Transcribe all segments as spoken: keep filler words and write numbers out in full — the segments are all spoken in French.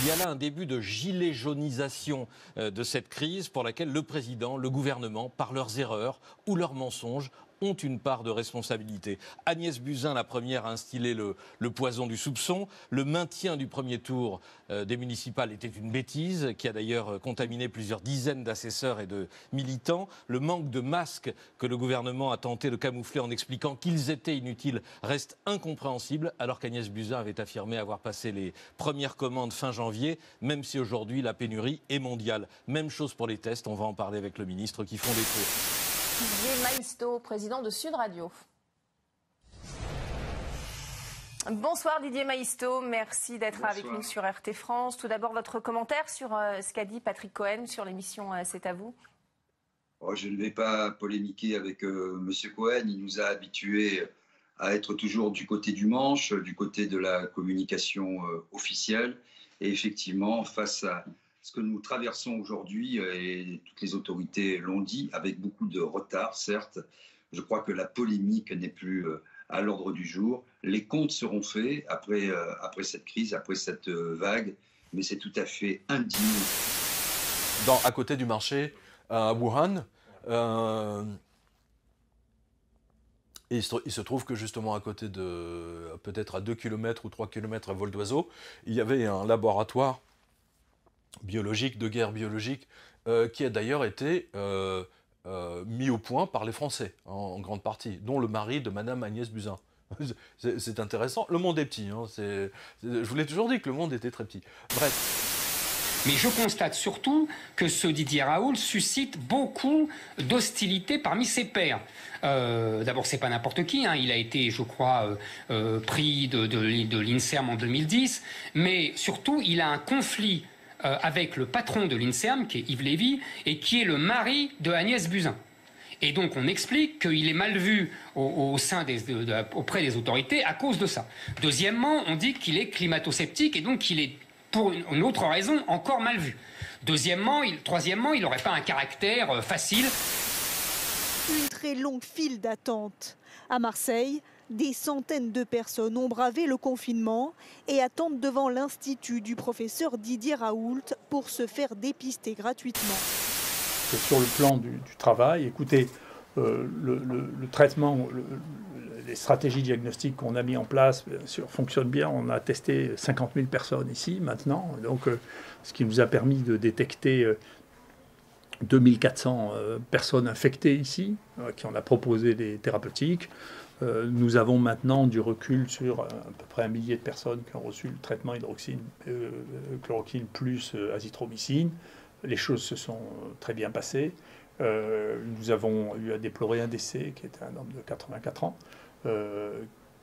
Il y a là un début de gilet jaunisation de cette crise pour laquelle le président, le gouvernement, par leurs erreurs ou leurs mensonges, ont une part de responsabilité. Agnès Buzyn, la première, a instillé le, le poison du soupçon. Le maintien du premier tour euh, des municipales était une bêtise, qui a d'ailleurs contaminé plusieurs dizaines d'assesseurs et de militants. Le manque de masques que le gouvernement a tenté de camoufler en expliquant qu'ils étaient inutiles reste incompréhensible, alors qu'Agnès Buzyn avait affirmé avoir passé les premières commandes fin janvier, même si aujourd'hui la pénurie est mondiale. Même chose pour les tests, on va en parler avec le ministre qui font défaut. Didier Maistre, président de Sud Radio. Bonsoir Didier Maistre, merci d'être avec nous sur R T France. Tout d'abord, votre commentaire sur euh, ce qu'a dit Patrick Cohen sur l'émission euh, C'est à vous. Oh, je ne vais pas polémiquer avec euh, M. Cohen. Il nous a habitués à être toujours du côté du manche, du côté de la communication euh, officielle. Et effectivement, face à ce que nous traversons aujourd'hui, et toutes les autorités l'ont dit, avec beaucoup de retard, certes, je crois que la polémique n'est plus à l'ordre du jour. Les comptes seront faits après, après cette crise, après cette vague, mais c'est tout à fait indigne. Dans, à côté du marché, à Wuhan, euh, il, se, il se trouve que justement à côté de, peut-être à deux kilomètres ou trois kilomètres à vol d'oiseau, il y avait un laboratoire biologique, de guerre biologique, euh, qui a d'ailleurs été euh, euh, mis au point par les Français, en, en grande partie, dont le mari de Madame Agnès Buzyn. C'est intéressant. Le monde est petit. Hein, c'est, je vous l'ai toujours dit que le monde était très petit. Bref. Mais je constate surtout que ce Didier Raoult suscite beaucoup d'hostilité parmi ses pairs. Euh, D'abord, c'est pas n'importe qui. Hein. Il a été, je crois, euh, euh, pris de, de, de l'INSERM en deux mille dix. Mais surtout, il a un conflit Euh, avec le patron de l'INSERM, qui est Yves Lévy, et qui est le mari de Agnès Buzyn. Et donc on explique qu'il est mal vu au, au sein des, de, de, auprès des autorités à cause de ça. Deuxièmement, on dit qu'il est climato-sceptique et donc qu'il est, pour une, une autre raison, encore mal vu. Deuxièmement, il, troisièmement, il n'aurait pas un caractère euh, facile. Une très longue file d'attente. À Marseille, des centaines de personnes ont bravé le confinement et attendent devant l'institut du professeur Didier Raoult pour se faire dépister gratuitement. Sur le plan du, du travail, écoutez, euh, le, le, le traitement, le, les stratégies diagnostiques qu'on a mis en place bien sûr, fonctionnent bien. On a testé cinquante mille personnes ici maintenant, donc, euh, ce qui nous a permis de détecter euh, deux mille quatre cents euh, personnes infectées ici, euh, qui on a proposé des thérapeutiques. Euh, nous avons maintenant du recul sur euh, à peu près un millier de personnes qui ont reçu le traitement hydroxyne, euh, chloroquine plus euh, azithromycine. Les choses se sont très bien passées. Euh, nous avons eu à déplorer un décès qui était un homme de quatre-vingt-quatre ans. Euh,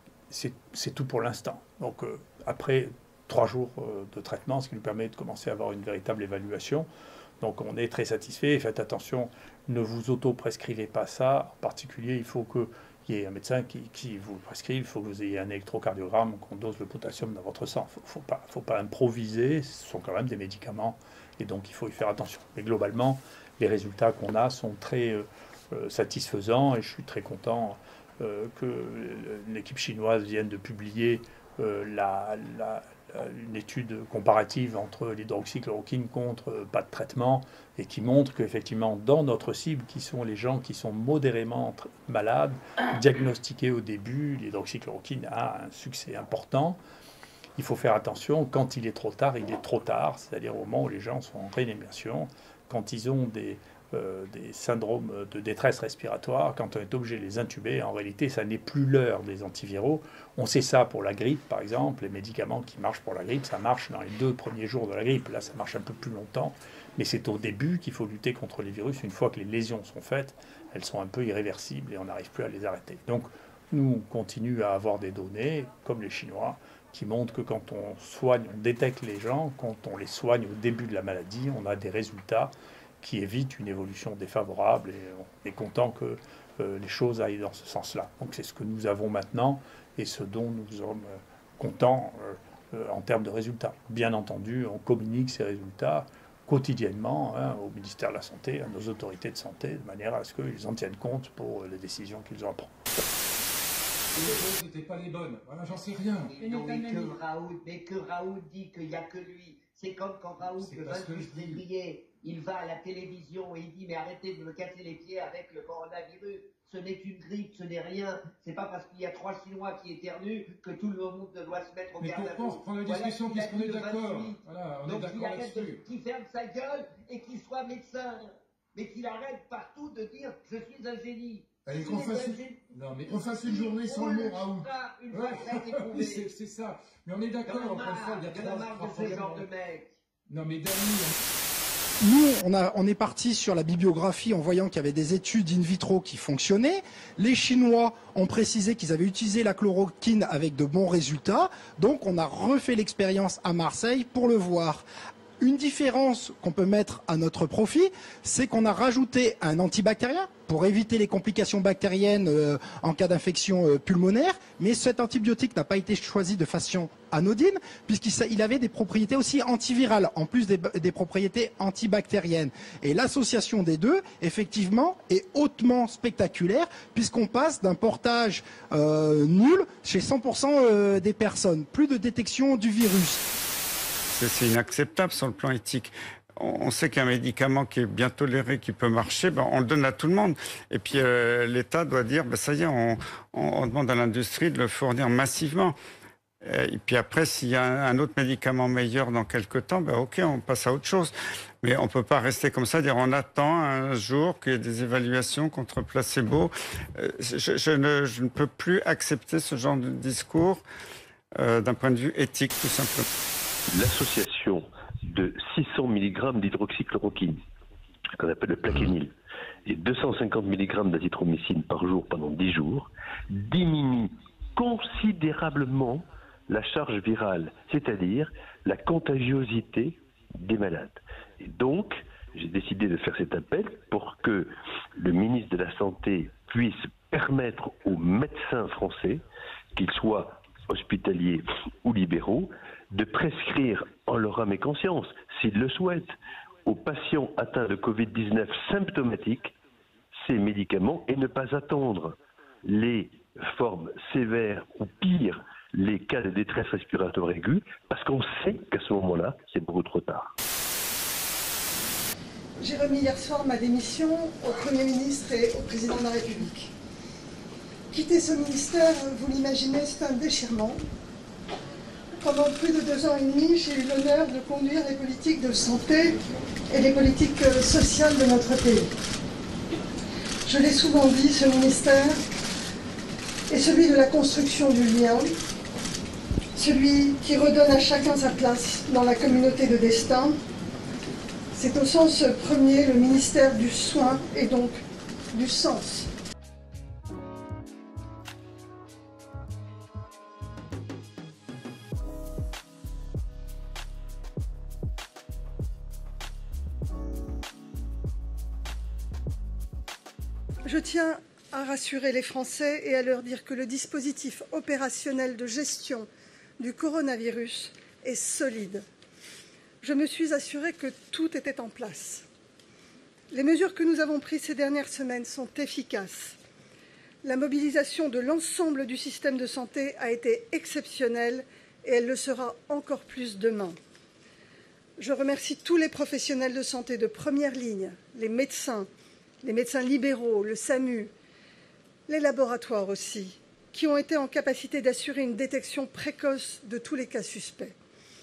c'est tout pour l'instant. Donc euh, après trois jours euh, de traitement, ce qui nous permet de commencer à avoir une véritable évaluation. Donc on est très satisfait. Faites attention, ne vous auto-prescrivez pas ça. En particulier, il faut que il y ait un médecin qui, qui vous prescrive, il faut que vous ayez un électrocardiogramme, qu'on dose le potassium dans votre sang. Il ne faut, faut, pas, faut pas improviser, ce sont quand même des médicaments, et donc il faut y faire attention. Mais globalement, les résultats qu'on a sont très euh, satisfaisants, et je suis très content euh, que l'équipe chinoise vienne de publier euh, la, la, une étude comparative entre l'hydroxychloroquine contre euh, pas de traitement, et qui montre qu'effectivement, dans notre cible, qui sont les gens qui sont modérément malades, diagnostiqués au début, l'hydroxychloroquine a un succès important. Il faut faire attention, quand il est trop tard, il est trop tard, c'est-à-dire au moment où les gens sont en réanimation, quand ils ont des, euh, des syndromes de détresse respiratoire, quand on est obligé de les intuber, en réalité, ça n'est plus l'heure des antiviraux. On sait ça pour la grippe, par exemple, les médicaments qui marchent pour la grippe, ça marche dans les deux premiers jours de la grippe. Là, ça marche un peu plus longtemps, mais c'est au début qu'il faut lutter contre les virus. Une fois que les lésions sont faites, elles sont un peu irréversibles et on n'arrive plus à les arrêter. Donc, nous, on continue à avoir des données, comme les Chinois, qui montrent que quand on soigne, on détecte les gens, quand on les soigne au début de la maladie, on a des résultats qui évitent une évolution défavorable et on est content que euh, les choses aillent dans ce sens-là. Donc c'est ce que nous avons maintenant et ce dont nous sommes euh, contents euh, euh, en termes de résultats. Bien entendu, on communique ces résultats quotidiennement hein, au ministère de la Santé, à nos autorités de santé, de manière à ce qu'ils en tiennent compte pour les décisions qu'ils ont à prendre. Les choses n'étaient pas les bonnes. Voilà, j'en sais rien. Mais, non, mais, que Raoult, mais que Raoult dit qu'il n'y a que lui. C'est comme quand Raoult, le vingt-huit février, il va à la télévision et il dit « Mais arrêtez de me casser les pieds avec le coronavirus. Ce n'est qu'une grippe, ce n'est rien. C'est pas parce qu'il y a trois Chinois qui éternuent que tout le monde doit se mettre au garde à vous. » Mais pourquoi on reprend la discussion voilà puisqu'on est d'accord? Voilà, on Donc est d'accord qu'il arrête là-dessus. de, qu'il ferme sa gueule et qu'il soit médecin. Mais qu'il arrête partout de dire « Je suis un génie ». Allez, qu'on fasse, une... non, mais qu'on fasse une journée sans le mot Raoult. Ouais. C'est ça. Mais on est d'accord, encore une fois, il y a trois, trois de genre de mec. Non, mais Dany... Nous, on, a, on est parti sur la bibliographie en voyant qu'il y avait des études in vitro qui fonctionnaient. Les Chinois ont précisé qu'ils avaient utilisé la chloroquine avec de bons résultats. Donc, on a refait l'expérience à Marseille pour le voir. Une différence qu'on peut mettre à notre profit, c'est qu'on a rajouté un antibactérien pour éviter les complications bactériennes euh, en cas d'infection euh, pulmonaire. Mais cet antibiotique n'a pas été choisi de façon anodine, puisqu'il avait des propriétés aussi antivirales, en plus des, des propriétés antibactériennes. Et l'association des deux, effectivement, est hautement spectaculaire, puisqu'on passe d'un portage euh, nul chez cent pour cent euh, des personnes. Plus de détection du virus. C'est inacceptable sur le plan éthique. On sait qu'un médicament qui est bien toléré, qui peut marcher, ben on le donne à tout le monde. Et puis euh, l'État doit dire, ben ça y est, on, on demande à l'industrie de le fournir massivement. Et puis après, s'il y a un autre médicament meilleur dans quelques temps, ben ok, on passe à autre chose. Mais on ne peut pas rester comme ça, dire on attend un jour qu'il y ait des évaluations contre placebo. Je, je, ne, je ne peux plus accepter ce genre de discours euh, d'un point de vue éthique, tout simplement. L'association de six cents milligrammes d'hydroxychloroquine, qu'on appelle le plaquenil, et deux cent cinquante milligrammes d'azithromycine par jour pendant dix jours, diminue considérablement la charge virale, c'est-à-dire la contagiosité des malades. Et donc, j'ai décidé de faire cet appel pour que le ministre de la Santé puisse permettre aux médecins français, qu'ils soient hospitaliers ou libéraux, de prescrire en leur âme et conscience, s'ils le souhaitent, aux patients atteints de Covid dix-neuf symptomatiques, ces médicaments et ne pas attendre les formes sévères ou pires, les cas de détresse respiratoire aiguë, parce qu'on sait qu'à ce moment-là, c'est beaucoup trop tard. J'ai remis hier soir ma démission au Premier ministre et au Président de la République. Quitter ce ministère, vous l'imaginez, c'est un déchirement. Pendant plus de deux ans et demi, j'ai eu l'honneur de conduire les politiques de santé et les politiques sociales de notre pays. Je l'ai souvent dit, ce ministère est celui de la construction du lien, celui qui redonne à chacun sa place dans la communauté de destin. C'est au sens premier le ministère du soin et donc du sens. Je tiens à rassurer les Français et à leur dire que le dispositif opérationnel de gestion du coronavirus est solide. Je me suis assurée que tout était en place. Les mesures que nous avons prises ces dernières semaines sont efficaces. La mobilisation de l'ensemble du système de santé a été exceptionnelle et elle le sera encore plus demain. Je remercie tous les professionnels de santé de première ligne, les médecins, les médecins libéraux, le SAMU, les laboratoires aussi, qui ont été en capacité d'assurer une détection précoce de tous les cas suspects.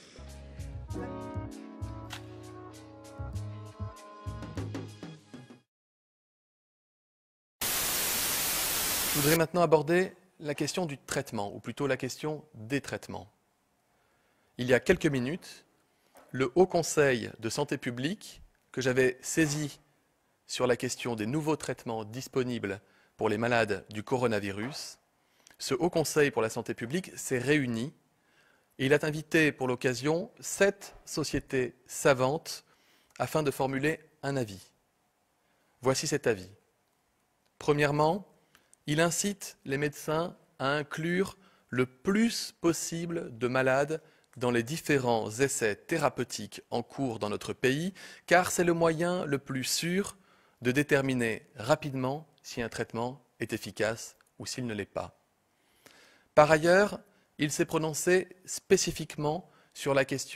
Je voudrais maintenant aborder la question du traitement, ou plutôt la question des traitements. Il y a quelques minutes, le Haut Conseil de santé publique, que j'avais saisi sur la question des nouveaux traitements disponibles pour les malades du coronavirus, ce Haut Conseil pour la santé publique s'est réuni et il a invité pour l'occasion sept sociétés savantes afin de formuler un avis. Voici cet avis. Premièrement, il incite les médecins à inclure le plus possible de malades dans les différents essais thérapeutiques en cours dans notre pays, car c'est le moyen le plus sûr de déterminer rapidement si un traitement est efficace ou s'il ne l'est pas. Par ailleurs, il s'est prononcé spécifiquement sur la question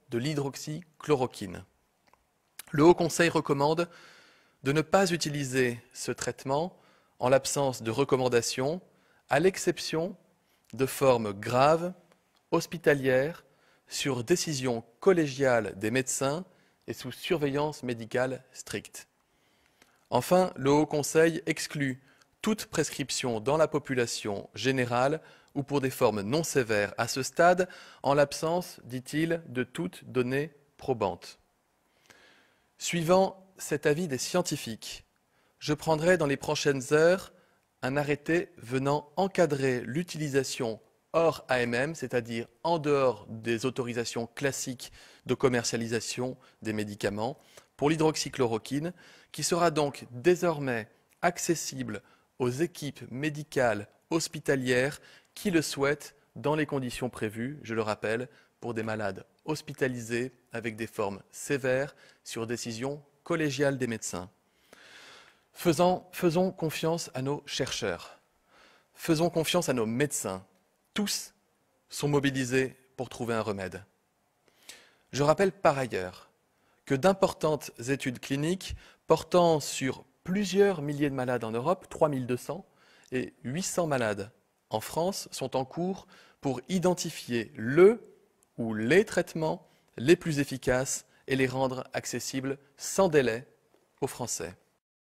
de l'hydroxychloroquine. Le Haut Conseil recommande de ne pas utiliser ce traitement en l'absence de recommandations, à l'exception de formes graves, hospitalières, sur décision collégiale des médecins et sous surveillance médicale stricte. Enfin, le Haut Conseil exclut toute prescription dans la population générale ou pour des formes non sévères à ce stade, en l'absence, dit-il, de toute donnée probante. Suivant cet avis des scientifiques, je prendrai dans les prochaines heures un arrêté venant encadrer l'utilisation hors A M M, c'est-à-dire en dehors des autorisations classiques de commercialisation des médicaments, pour l'hydroxychloroquine, qui sera donc désormais accessible aux équipes médicales hospitalières qui le souhaitent dans les conditions prévues, je le rappelle, pour des malades hospitalisés avec des formes sévères sur décision collégiale des médecins. Faisons, faisons confiance à nos chercheurs, faisons confiance à nos médecins. Tous sont mobilisés pour trouver un remède. Je rappelle par ailleurs que d'importantes études cliniques portant sur plusieurs milliers de malades en Europe, trois mille deux cents, et huit cents malades en France sont en cours pour identifier le ou les traitements les plus efficaces et les rendre accessibles sans délai aux Français.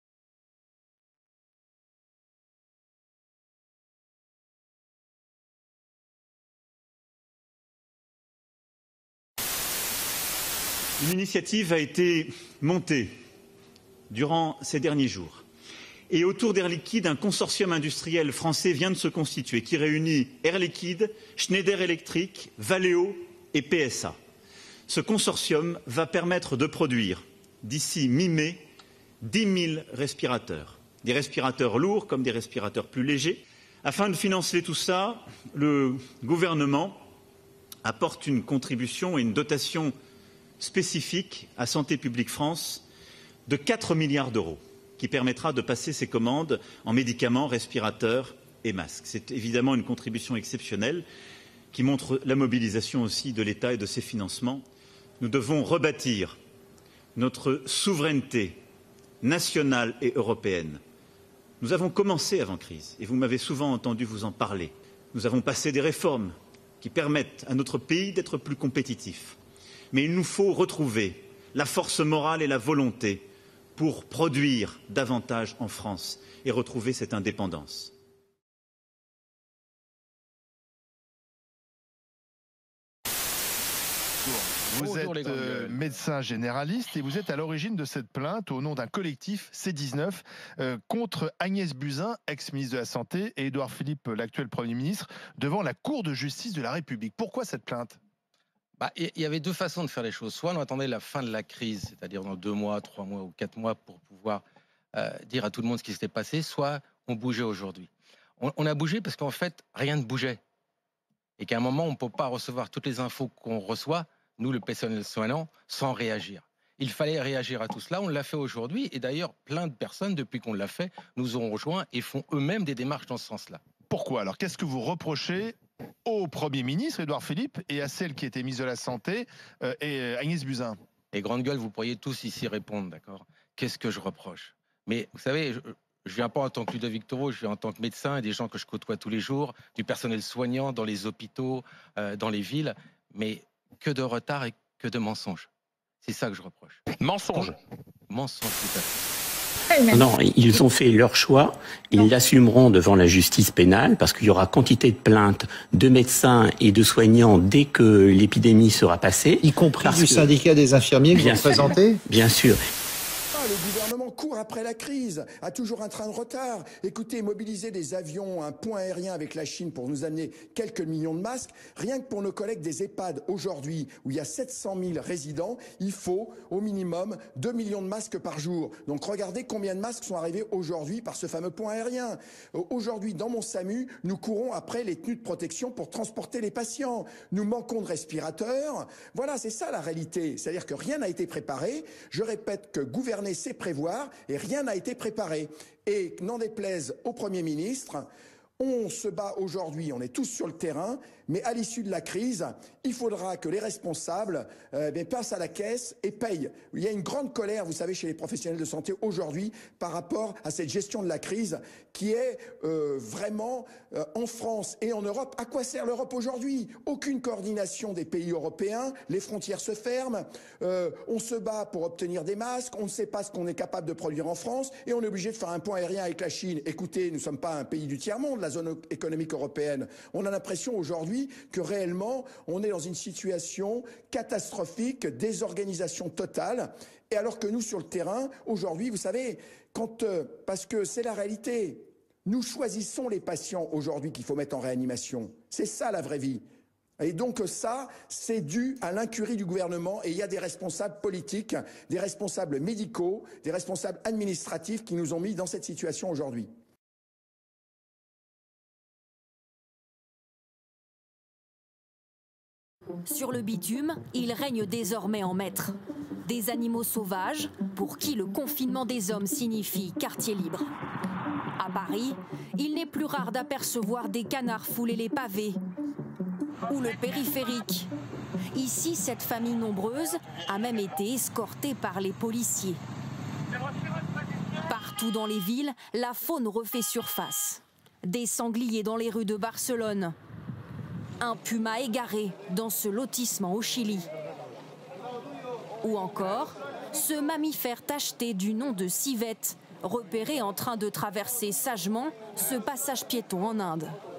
Une initiative a été montée durant ces derniers jours. Et autour d'Air Liquide, un consortium industriel français vient de se constituer qui réunit Air Liquide, Schneider Electric, Valeo et P S A. Ce consortium va permettre de produire, d'ici mi-mai, dix mille respirateurs. Des respirateurs lourds comme des respirateurs plus légers. Afin de financer tout ça, le gouvernement apporte une contribution et une dotation spécifique à Santé publique France de quatre milliards d'euros, qui permettra de passer ces commandes en médicaments, respirateurs et masques. C'est évidemment une contribution exceptionnelle qui montre la mobilisation aussi de l'État et de ses financements. Nous devons rebâtir notre souveraineté nationale et européenne. Nous avons commencé avant crise, et vous m'avez souvent entendu vous en parler. Nous avons passé des réformes qui permettent à notre pays d'être plus compétitif. Mais il nous faut retrouver la force morale et la volonté pour produire davantage en France et retrouver cette indépendance. Vous Bonjour êtes euh, médecin généraliste et vous êtes à l'origine de cette plainte au nom d'un collectif C dix-neuf euh, contre Agnès Buzyn, ex-ministre de la Santé, et Édouard Philippe, l'actuel Premier ministre, devant la Cour de justice de la République. Pourquoi cette plainte ? Bah, il y avait deux façons de faire les choses. Soit on attendait la fin de la crise, c'est-à-dire dans deux mois, trois mois ou quatre mois, pour pouvoir euh, dire à tout le monde ce qui s'était passé, soit on bougeait aujourd'hui. On, on a bougé parce qu'en fait, rien ne bougeait. Et qu'à un moment, on ne peut pas recevoir toutes les infos qu'on reçoit, nous, le personnel soignant, sans réagir. Il fallait réagir à tout cela, on l'a fait aujourd'hui. Et d'ailleurs, plein de personnes, depuis qu'on l'a fait, nous ont rejoints et font eux-mêmes des démarches dans ce sens-là. Pourquoi ? Alors, qu'est-ce que vous reprochez au Premier ministre, Édouard Philippe, et à celle qui était ministre de la Santé, euh, et euh, Agnès Buzyn? Et grande gueule, vous pourriez tous ici répondre, d'accord? Qu'est-ce que je reproche? Mais vous savez, je, je viens pas en tant que Ludovic Toro, je viens en tant que médecin et des gens que je côtoie tous les jours, du personnel soignant dans les hôpitaux, euh, dans les villes, mais que de retard et que de mensonges. C'est ça que je reproche. Mensonges. Mensonges, tout à fait. Non, ils ont fait leur choix, ils l'assumeront devant la justice pénale parce qu'il y aura quantité de plaintes de médecins et de soignants dès que l'épidémie sera passée. Y compris du syndicat des infirmiers que vous représentez ? Bien sûr. Le gouvernement court après la crise, a toujours un train de retard. Écoutez, mobiliser des avions, un pont aérien avec la Chine pour nous amener quelques millions de masques, rien que pour nos collègues des EHPAD aujourd'hui, où il y a sept cent mille résidents, il faut au minimum deux millions de masques par jour. Donc regardez combien de masques sont arrivés aujourd'hui par ce fameux pont aérien. Aujourd'hui, dans mon SAMU, nous courons après les tenues de protection pour transporter les patients. Nous manquons de respirateurs. Voilà, c'est ça la réalité. C'est-à-dire que rien n'a été préparé. Je répète que gouverner, c'est prévoir, et rien n'a été préparé. Et n'en déplaise au Premier ministre, On se bat aujourd'hui, on est tous sur le terrain, mais à l'issue de la crise, il faudra que les responsables euh, bien, passent à la caisse et payent. Il y a une grande colère, vous savez, chez les professionnels de santé aujourd'hui par rapport à cette gestion de la crise qui est euh, vraiment euh, en France et en Europe. À quoi sert l'Europe aujourd'hui? Aucune coordination des pays européens, les frontières se ferment, euh, on se bat pour obtenir des masques, on ne sait pas ce qu'on est capable de produire en France et on est obligé de faire un pont aérien avec la Chine. Écoutez, nous ne sommes pas un pays du tiers-monde, la zone économique européenne. On a l'impression aujourd'hui que réellement, on est dans une situation catastrophique, désorganisation totale. Et alors que nous, sur le terrain, aujourd'hui, vous savez, quand, euh, parce que c'est la réalité, nous choisissons les patients aujourd'hui qu'il faut mettre en réanimation. C'est ça la vraie vie. Et donc ça, c'est dû à l'incurie du gouvernement et il y a des responsables politiques, des responsables médicaux, des responsables administratifs qui nous ont mis dans cette situation aujourd'hui. Sur le bitume, il règne désormais en maître. Des animaux sauvages, pour qui le confinement des hommes signifie quartier libre. À Paris, il n'est plus rare d'apercevoir des canards fouler les pavés ou le périphérique. Ici, cette famille nombreuse a même été escortée par les policiers. Partout dans les villes, la faune refait surface. Des sangliers dans les rues de Barcelone. Un puma égaré dans ce lotissement au Chili. Ou encore, ce mammifère tacheté du nom de civette, repéré en train de traverser sagement ce passage piéton en Inde.